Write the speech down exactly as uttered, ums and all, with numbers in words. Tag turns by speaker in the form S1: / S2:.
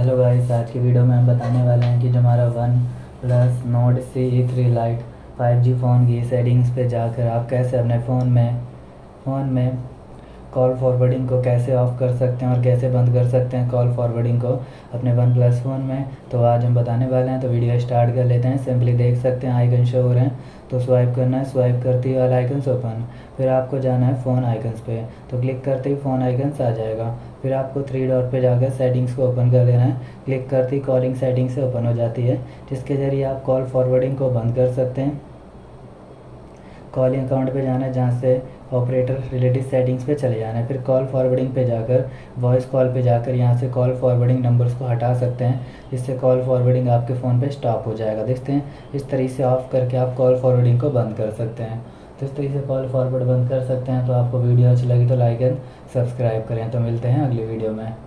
S1: Hello guys, आज की video में हम बताने वाले हैं कि जो हमारा One Plus Nord C E three Lite five G phone की सेटिंग्स पे जाकर आप कैसे अपने फ़ोन में फ़ोन में कॉल फॉरवर्डिंग को कैसे ऑफ़ कर सकते हैं और कैसे बंद कर सकते हैं कॉल फॉरवर्डिंग को अपने वन प्लस फ़ोन में। तो आज हम बताने वाले हैं, तो वीडियो स्टार्ट कर लेते हैं। सिंपली देख सकते हैं आइकन शो हो रहे हैं, तो स्वाइप करना है। स्वाइप करते ही वाला आइकन्स ओपन, फिर आपको जाना है फ़ोन आइकन्स पे, तो क्लिक करते ही फ़ोन आइकन्स आ जाएगा। फिर आपको थ्री डॉट पे जाकर सेटिंग्स को ओपन कर देना है। क्लिक करते ही कॉलिंग सेटिंग से ओपन हो जाती है, जिसके ज़रिए आप कॉल फॉरवर्डिंग को बंद कर सकते हैं। कॉलिंग अकाउंट पे जाना है, जहाँ से ऑपरेटर रिलेटेड सेटिंग्स पे चले जाना है। फिर कॉल फॉरवर्डिंग पे जाकर वॉइस कॉल पे जाकर यहाँ से कॉल फॉरवर्डिंग नंबर्स को हटा सकते हैं, जिससे कॉल फॉरवर्डिंग आपके फ़ोन पे स्टॉप हो जाएगा। देखते हैं इस तरीके से ऑफ़ करके आप कॉल फॉरवर्डिंग को बंद कर सकते हैं। तो इस तरीके से कॉल फॉरवर्ड बंद कर सकते हैं। तो आपको वीडियो अच्छी लगी तो लाइक एंड सब्सक्राइब करें। तो मिलते हैं अगली वीडियो में।